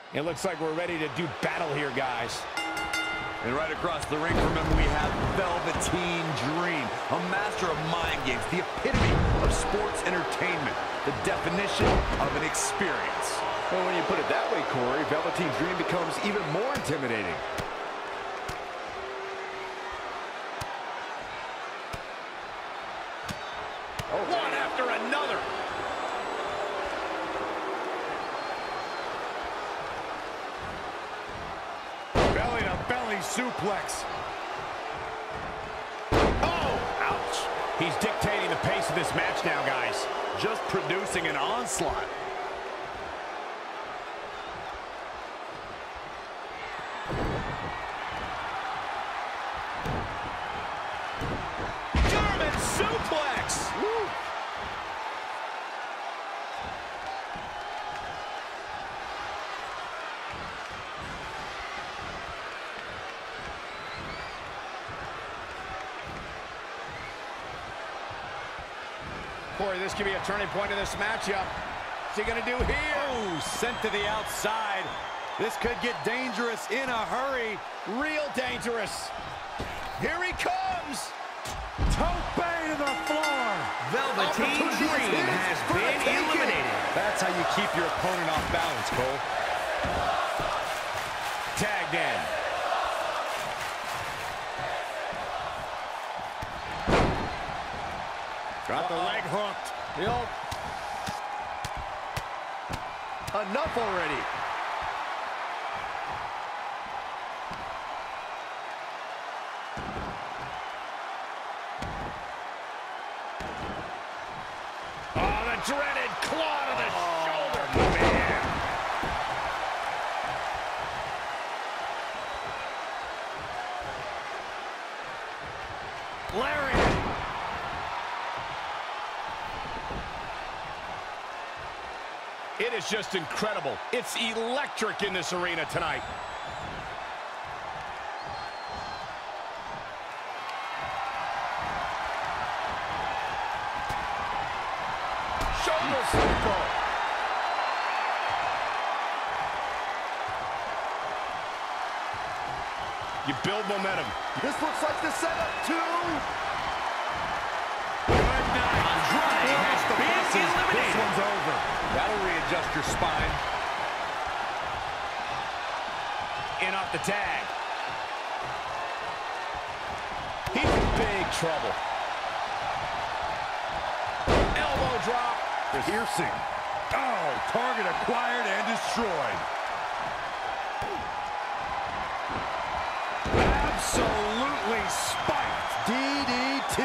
It looks like we're ready to do battle here, guys. And right across the ring from him, we have Velveteen Dream, a master of mind games, the epitome of sports entertainment, the definition of an experience. Well, when you put it that way, Corey, Velveteen Dream becomes even more intimidating. Oh, one after another. Belly-to-belly suplex. Oh! Ouch. He's dictating the pace of this match now, guys. Just producing an onslaught. German suplex! Woo! Corey, this could be a turning point in this matchup. What's he gonna do here? Oh, sent to the outside. This could get dangerous in a hurry. Real dangerous. Here he comes. Tope to the floor. Velveteen Dream has been eliminated. That's how you keep your opponent off balance, Cole. Tagged in. Got the leg hooked. Enough already. Oh, the dreaded claw to the shoulder. Man. Lariat. It is just incredible. It's electric in this arena tonight. Shoulder circle. You build momentum. This looks like the setup to... Good night. Andrade has been eliminated. This one's over. That'll readjust your spine. In off the tag. He's in big trouble. Elbow drop. Piercing. Oh, target acquired and destroyed. Absolutely spiked. DDT.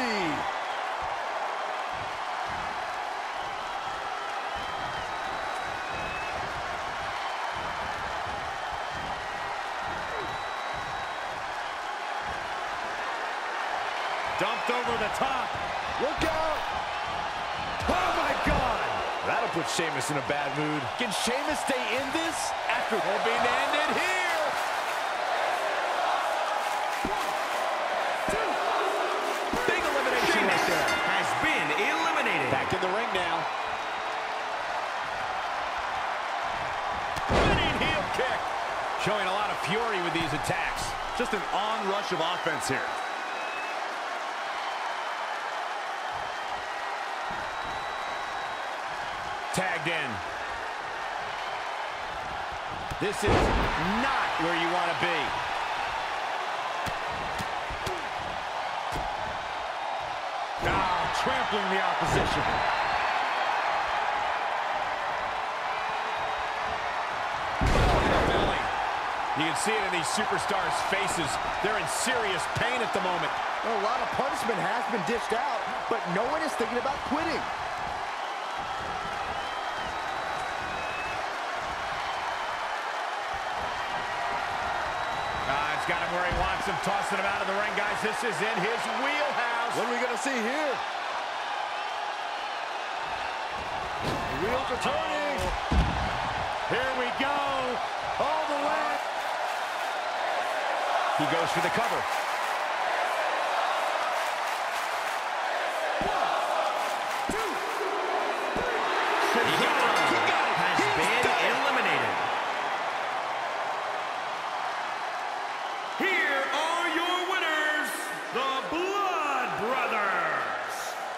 Dumped over the top. Look out. Oh, my God. That'll put Sheamus in a bad mood. Can Sheamus stay in this after being ended here? 1, 2. Big elimination Sheamus right there. has been eliminated. Back in the ring now. Winning heel kick. Showing a lot of fury with these attacks. Just an onrush of offense here. Tagged in. This is not where you want to be. Trampling the opposition. Belly. You can see it in these superstars' faces. They're in serious pain at the moment. Well, a lot of punishment has been dished out, but no one is thinking about quitting. He's got him where he wants him, tossing him out of the ring, guys. This is in his wheelhouse. What are we going to see here? The wheels are turning. Here we go. All the way. He goes for the cover.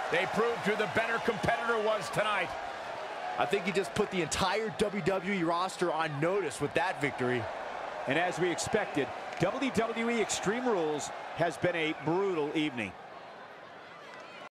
They proved who the better competitor was tonight. I think he just put the entire WWE roster on notice with that victory. And as we expected, WWE Extreme Rules has been a brutal evening.